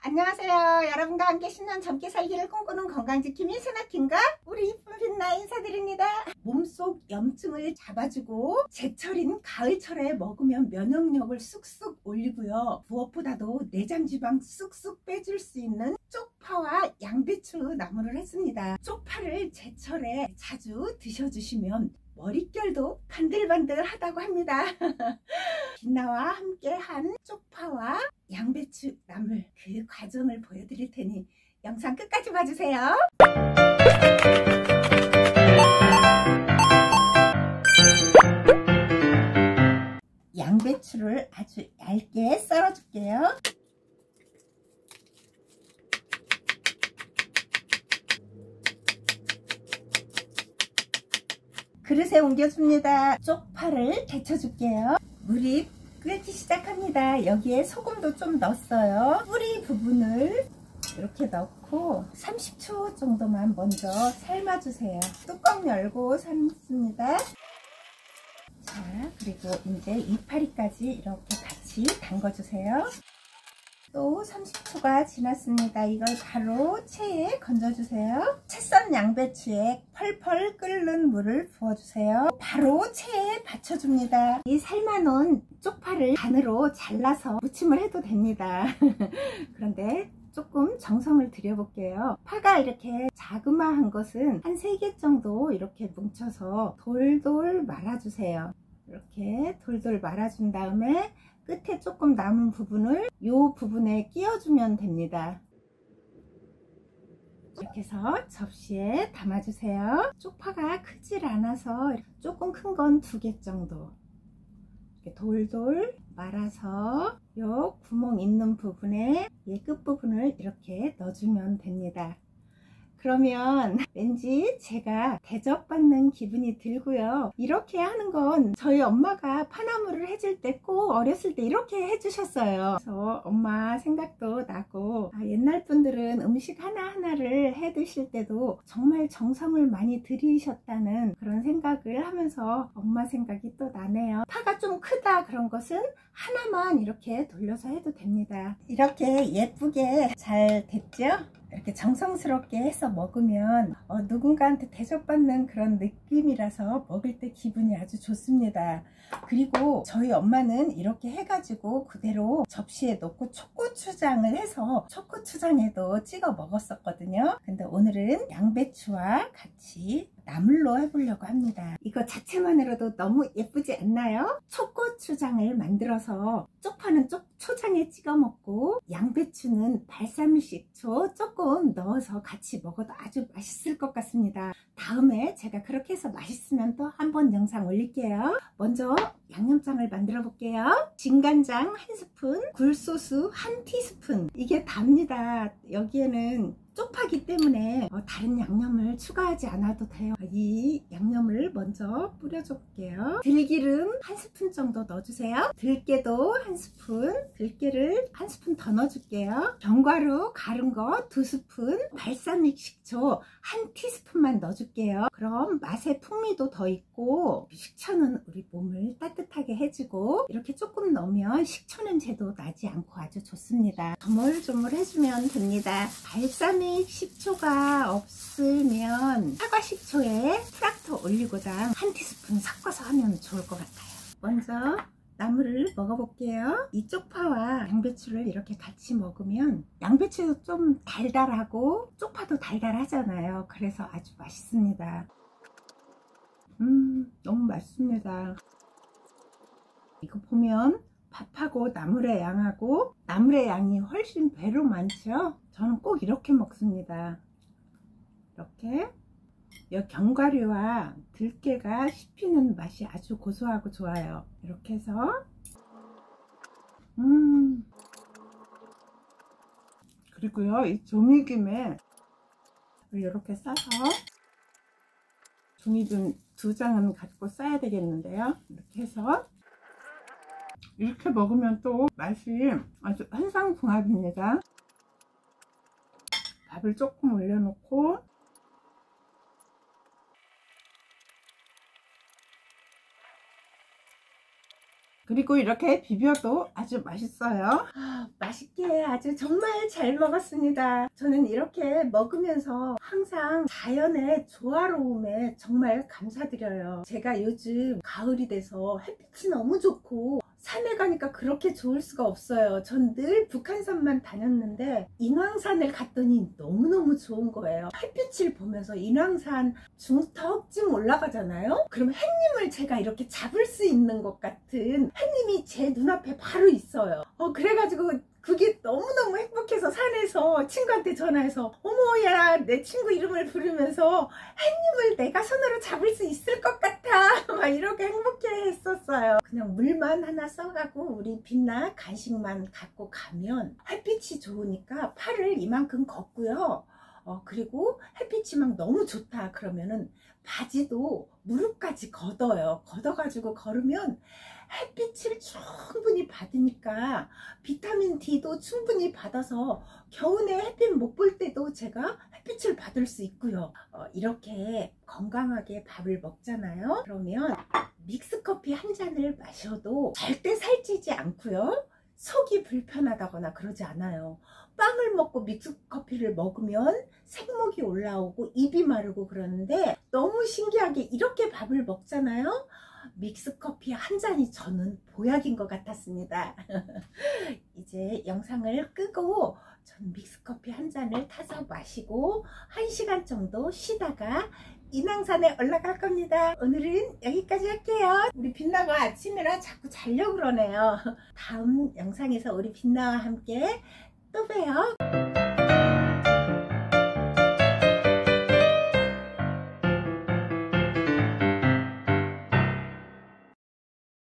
안녕하세요. 여러분과 함께 10년 젊게 살기를 꿈꾸는 건강지킴이 스나킹과 우리 이쁜 빛나 인사드립니다. 몸속 염증을 잡아주고 제철인 가을철에 먹으면 면역력을 쑥쑥 올리고요. 무엇보다도 내장지방 쑥쑥 빼줄 수 있는 쪽파와 양배추 나물을 했습니다. 쪽파를 제철에 자주 드셔주시면 머릿결도 반들반들하다고 합니다. 빛나와 함께한 쪽파와 양배추 나물 그 과정을 보여드릴 테니 영상 끝까지 봐주세요. 양배추를 아주 얇게 썰어줄게요. 그릇에 옮겨줍니다. 쪽파를 데쳐줄게요. 물이 끓기 시작합니다. 여기에 소금도 좀 넣었어요. 뿌리 부분을 이렇게 넣고 30초 정도만 먼저 삶아주세요. 뚜껑 열고 삶습니다. 자, 그리고 이제 이파리까지 이렇게 같이 담궈주세요. 또 30초가 지났습니다. 이걸 바로 체에 건져주세요. 채 썬 양배추에 펄펄 끓는 물을 부어주세요. 바로 체에 받쳐줍니다. 이 삶아놓은 쪽파를 반으로 잘라서 무침을 해도 됩니다. 그런데 조금 정성을 들여볼게요. 파가 이렇게 자그마한 것은 한 3개 정도 이렇게 뭉쳐서 돌돌 말아주세요. 이렇게 돌돌 말아준 다음에 끝에 조금 남은 부분을 이 부분에 끼워주면 됩니다. 이렇게 해서 접시에 담아주세요. 쪽파가 크질 않아서 조금 큰 건 2개 정도 이렇게 돌돌 말아서 이 구멍 있는 부분에 이 끝부분을 이렇게 넣어주면 됩니다. 그러면 왠지 제가 대접받는 기분이 들고요. 이렇게 하는 건 저희 엄마가 파나물을 해줄 때 꼭 어렸을 때 이렇게 해주셨어요. 그래서 엄마 생각도 나고 옛날 분들은 음식 하나하나를 해 드실 때도 정말 정성을 많이 들이셨다는 그런 생각을 하면서 엄마 생각이 또 나네요. 파가 좀 크다 그런 것은 하나만 이렇게 돌려서 해도 됩니다. 이렇게 예쁘게 잘 됐죠? 이렇게 정성스럽게 해서 먹으면 누군가한테 대접받는 그런 느낌이라서 먹을 때 기분이 아주 좋습니다. 그리고 저희 엄마는 이렇게 해가지고 그대로 접시에 넣고 초고추장을 해서 초고추장에도 찍어 먹었었거든요. 근데 오늘은 양배추와 같이 나물로 해보려고 합니다. 이거 자체만으로도 너무 예쁘지 않나요? 초고추장을 만들어서 쪽파는 초장에 찍어 먹고 양배추는 발사믹 식초 조금 넣어서 같이 먹어도 아주 맛있을 것 같습니다. 다음에 제가 그렇게 해서 맛있으면 또 한번 영상 올릴게요. 먼저 양념장을 만들어 볼게요. 진간장 1스푼, 굴소스 1티스푼. 이게 답니다. 여기에는 쪽파기 때문에 다른 양념을 추가하지 않아도 돼요. 이 양념을 먼저 뿌려줘 볼게요. 들기름 1스푼 정도 넣어주세요. 들깨도 1스푼, 들깨를 1스푼 더 넣어줄게요. 견과류 갈은 거 2스푼, 발사믹 식초 1티스푼만 넣어줄게요. 그럼 맛의 풍미도 더 있고 식초는 우리 몸을 따뜻하게 해주고 이렇게 조금 넣으면 식초 냄새도 나지 않고 아주 좋습니다. 조물조물 해주면 됩니다. 발사믹 식초가 없으면 사과 식초에 트락터 올리고당 1티스푼 섞어서 하면 좋을 것 같아요. 먼저 나물을 먹어볼게요. 이 쪽파와 양배추를 이렇게 같이 먹으면 양배추도 좀 달달하고 쪽파도 달달하잖아요. 그래서 아주 맛있습니다. 너무 맛있습니다. 이거 보면 밥하고 나물의 양하고 나물의 양이 훨씬 배로 많죠. 저는 꼭 이렇게 먹습니다. 이렇게 견과류와 들깨가 씹히는 맛이 아주 고소하고 좋아요. 이렇게 해서 그리고요 이 조미김에 이렇게 싸서 종이금 2장은 갖고 싸야 되겠는데요. 이렇게 해서 이렇게 먹으면 또 맛이 아주 한상궁합입니다. 밥을 조금 올려놓고 그리고 이렇게 비벼도 아주 맛있어요. 맛있게 아주 정말 잘 먹었습니다. 저는 이렇게 먹으면서 항상 자연의 조화로움에 정말 감사드려요. 제가 요즘 가을이 돼서 햇빛이 너무 좋고 산에 가니까 그렇게 좋을 수가 없어요. 전 늘 북한산만 다녔는데 인왕산을 갔더니 너무너무 좋은 거예요. 햇빛을 보면서 인왕산 중턱쯤 올라가잖아요. 그럼 햇님을 제가 이렇게 잡을 수 있는 것 같은 햇님이 제 눈앞에 바로 있어요. 그래가지고 그게 너무너무 행복해서 산에서 친구한테 전화해서 어머야 내 친구 이름을 부르면서 햇님을 내가 손으로 잡을 수 있을 것 같아 막 이렇게 행복해 했었어요. 그냥 물만 하나 써가고 우리 빛나 간식만 갖고 가면 햇빛이 좋으니까 팔을 이만큼 걷고요. 그리고 햇빛이 막 너무 좋다 그러면은 바지도 무릎까지 걷어요. 걷어가지고 걸으면 햇빛을 충분히 받으니까 비타민 D도 충분히 받아서 겨우내 햇빛 못 볼 때도 제가 햇빛을 받을 수 있고요. 이렇게 건강하게 밥을 먹잖아요. 그러면 믹스커피 한 잔을 마셔도 절대 살찌지 않고요. 속이 불편하다거나 그러지 않아요. 빵을 먹고 믹스커피를 먹으면 생목이 올라오고 입이 마르고 그러는데 너무 신기하게 이렇게 밥을 먹잖아요. 믹스커피 한 잔이 저는 보약인 것 같았습니다. 이제 영상을 끄고 전 믹스커피 한 잔을 타서 마시고 1시간 정도 쉬다가 인왕산에 올라갈 겁니다. 오늘은 여기까지 할게요. 우리 빛나가 아침이라 자꾸 자려고 그러네요. 다음 영상에서 우리 빛나와 함께 또 봬요.